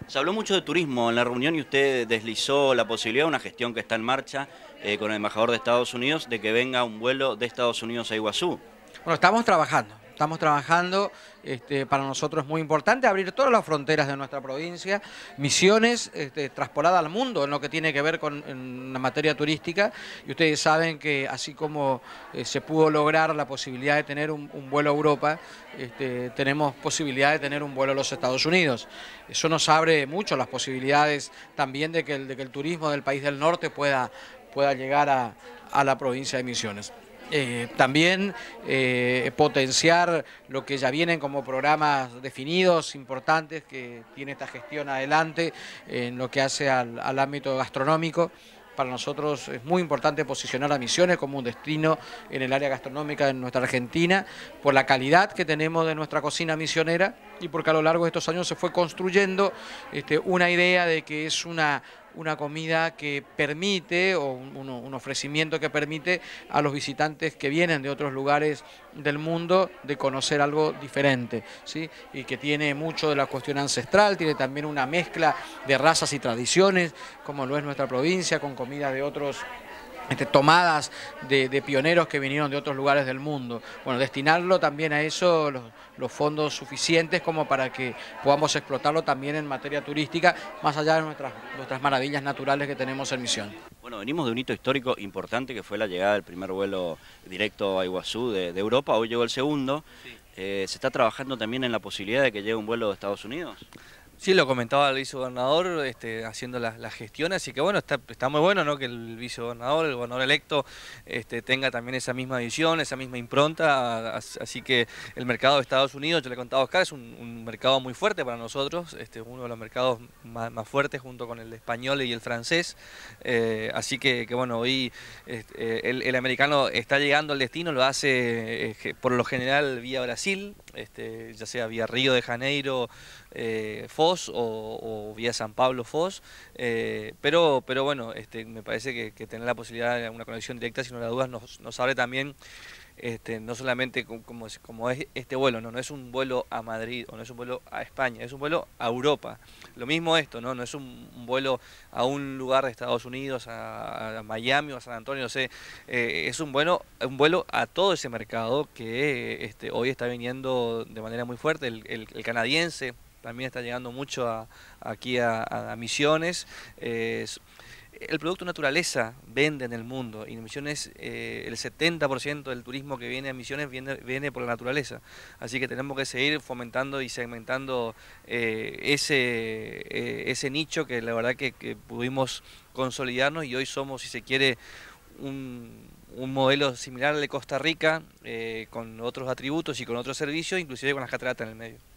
Se habló mucho de turismo en la reunión y usted deslizó la posibilidad de una gestión que está en marcha con el embajador de Estados Unidos de que venga un vuelo de Estados Unidos a Iguazú. Bueno, estamos trabajando, para nosotros es muy importante abrir todas las fronteras de nuestra provincia, Misiones, traspolada al mundo en lo que tiene que ver con en la materia turística, y ustedes saben que así como se pudo lograr la posibilidad de tener un vuelo a Europa, tenemos posibilidad de tener un vuelo a los Estados Unidos. Eso nos abre mucho las posibilidades también de que el turismo del país del norte pueda llegar a la provincia de Misiones. También potenciar lo que ya vienen como programas definidos, importantes, que tiene esta gestión adelante en lo que hace al ámbito gastronómico. Para nosotros es muy importante posicionar a Misiones como un destino en el área gastronómica de nuestra Argentina, por la calidad que tenemos de nuestra cocina misionera y porque a lo largo de estos años se fue construyendo una idea de que es una comida que permite, o un ofrecimiento que permite a los visitantes que vienen de otros lugares del mundo de conocer algo diferente, ¿sí? Y que tiene mucho de la cuestión ancestral, tiene también una mezcla de razas y tradiciones, como lo es nuestra provincia, con comida de otros tomadas de pioneros que vinieron de otros lugares del mundo. Bueno, destinarlo también a eso, los fondos suficientes como para que podamos explotarlo también en materia turística, más allá de nuestras maravillas naturales que tenemos en Misión. Bueno, venimos de un hito histórico importante que fue la llegada del primer vuelo directo a Iguazú de Europa, hoy llegó el segundo. Sí. ¿Se está trabajando también en la posibilidad de que llegue un vuelo de Estados Unidos? Sí, lo comentaba el vicegobernador haciendo las gestiones, así que bueno, está muy bueno, ¿no?, que el vicegobernador, el gobernador electo, tenga también esa misma visión, esa misma impronta, así que el mercado de Estados Unidos, yo le contaba a Oscar, es un mercado muy fuerte para nosotros, uno de los mercados más fuertes junto con el español y el francés, así que bueno, hoy el americano está llegando al destino, lo hace por lo general vía Brasil, ya sea vía Río de Janeiro, Foz o vía San Pablo Foz, pero bueno, me parece que tener la posibilidad de una conexión directa, sin lugar a dudas, nos abre también, no solamente como es este vuelo, no es un vuelo a Madrid o no es un vuelo a España, es un vuelo a Europa. Lo mismo esto, no es un vuelo a un lugar de Estados Unidos, a Miami o a San Antonio, no sé, es un vuelo a todo ese mercado que hoy está viniendo de manera muy fuerte, el canadiense también está llegando mucho aquí a Misiones. El producto naturaleza vende en el mundo y en Misiones el 70% del turismo que viene a Misiones viene por la naturaleza. Así que tenemos que seguir fomentando y segmentando ese nicho que la verdad que pudimos consolidarnos y hoy somos, si se quiere, un modelo similar al de Costa Rica, con otros atributos y con otros servicios, inclusive con las cataratas en el medio.